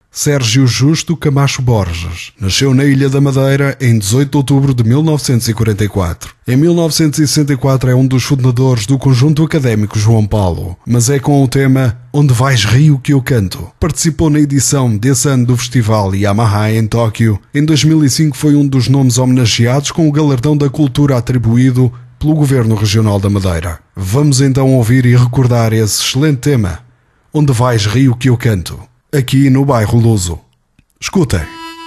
Sérgio Justo Camacho Borges nasceu na Ilha da Madeira em 18 de outubro de 1944. Em 1964 é um dos fundadores do Conjunto Académico João Paulo, mas é com o tema Onde Vais Rio que eu canto. Participou na edição desse ano do Festival Yamaha em Tóquio. Em 2005 foi um dos nomes homenageados com o galardão da cultura atribuído pelo Governo Regional da Madeira. Vamos então ouvir e recordar esse excelente tema, Onde Vais Rio que eu canto, aqui no Bairro Luso. Escutem.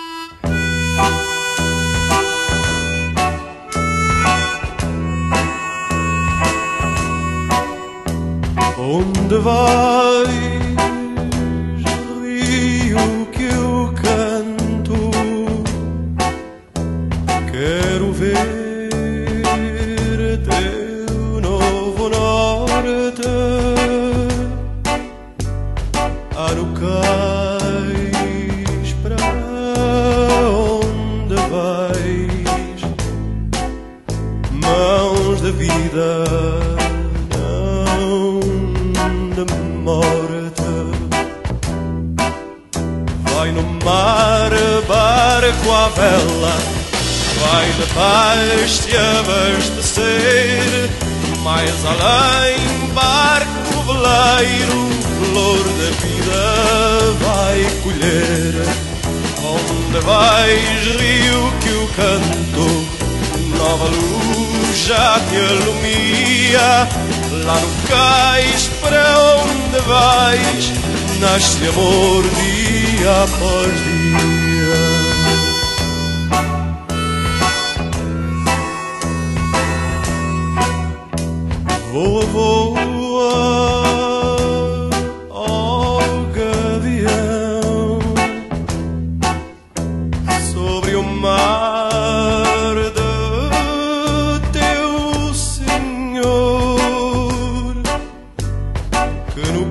Onde vais, rio que eu canto? Quero ver teu novo norte. No cais, para onde vais? Mãos da vida, não de morte. Vai no mar, barco à vela, vai de paz te abastecer. Mais além, barco veleiro, flor da vida vai colher. Onde vais, rio que eu canto? Nova luz já te alumia. Lá no cais, para onde vais? Nasce amor dia após dia. Voa, voa, ó gavião, sobre o mar do teu Senhor, que no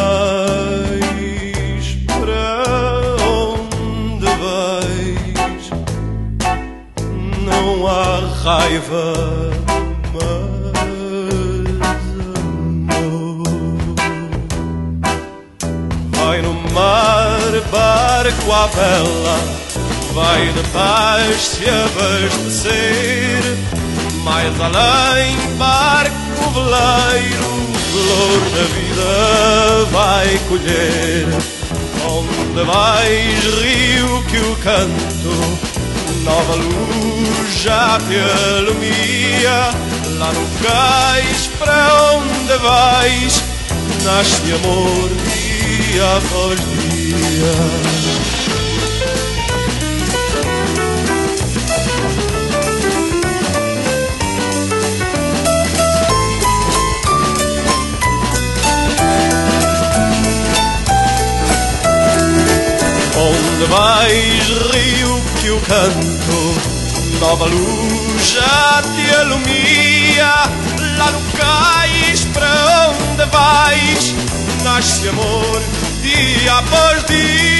cais, para onde vais? Não há raiva, barco à vela, vai de paz te abastecer. Mais além, barco veleiro, flor da vida vai colher. Onde vais, rio que eu canto? Nova luz já te alumia. Lá no cais, para onde vais? Nasce amor dia após dia. Onde vais, rio que eu canto? Nova luz já te alumia. Lá no cais, para onde vais? Nasce amor dia após dia.